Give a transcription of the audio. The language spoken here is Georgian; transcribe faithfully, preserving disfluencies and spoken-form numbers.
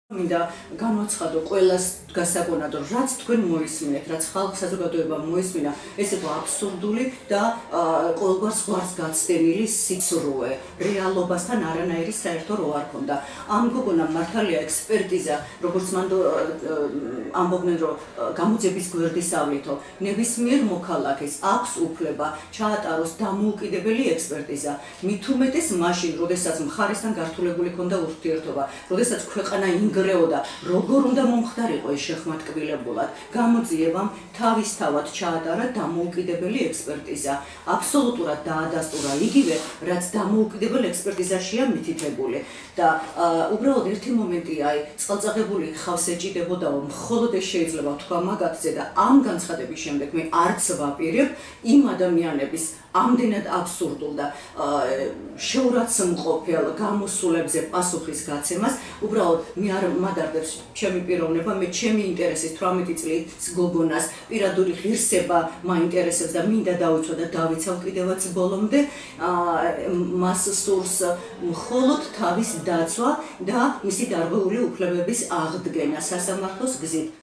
მინდა განვაცხადო ყველას გასაგონადო, რაც თქვენ მოისმინეთ, რაც ხალხ საზოგადოებამ მოისმინა, ეს იყო აბსურდული და ყოველგვარ ზღვარს გაცდენილი სიცრუე, რეალობასთან არანაირი საერთო რო არ ქონდა. ამ გოგონამ მართალია ექსპერტიზა, როგორც მან ამბობდნენ, რომ გამოძიების გვერდისავლითო, ნებისმიერ მოქალაქეს აქვს უფლება ჩაატაროს დამოუკიდებელი ექსპერტიზა. მით უმეტეს მაშინ, როდესაც მხარესთან გართულებული ქონდა ურთიერთობა, როდესაც ქვეყანა ინგრეოდა, როგორ უნდა მომხდარიყო ეს შეხმატკბილებულად. გამოძიებამ თავისთავად ჩაატარა დამოუკიდებელი ექსპერტიზა. აბსოლუტურად დაადასტურა იგივე, რაც დამოუკიდებელ ექსპერტიზაშია მითითებული. და უბრალოდ ერთი მომენტია, აი, წყალწაღებული ხავს ეჭიდებოდაო, მხოლოდ ეს შეიძლება თქვა მაგათზე და ამ განცხადების შემდეგ მე არც ვაპირებ იმ ადამიანების ამდენად აბსურდულ და შეურაცმყოფელ გამოსულებზე პასუხის გაცემას, უბრალოდ მე არ მადარდებს ჩემი პიროვნება, მე ჩემი ინტერესის თვრამეტი წლის გოგონას პირადული ღირსება მაინტერესებს და მინდა დავიცვა და დავიცავ კიდევაც ბოლომდე, მას სურს მხოლოდ თავის დაცვა და მისი დარღვეული უფლებების აღდგენა სასამართლოს გზით.